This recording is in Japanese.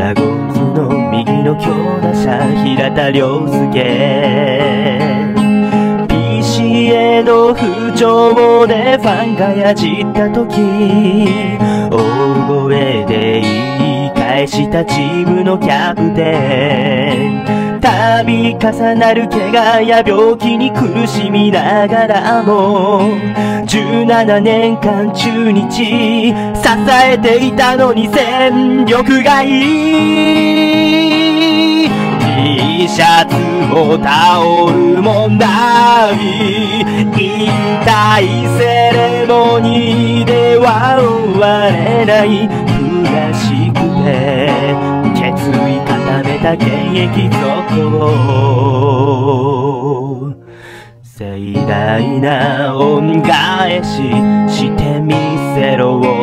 ラゴンズの右の強打者平田良介、 PCA の不調でファンがやじった時、大声で言い返したチームのキャプテン。度重なる怪我や病気に苦しみながらも17年間中日支えていたのに戦力外。 T シャツもタオルもない引退セレモニーでは終われない悔しくて決意固めた現役続行。盛大な恩返ししてみせろ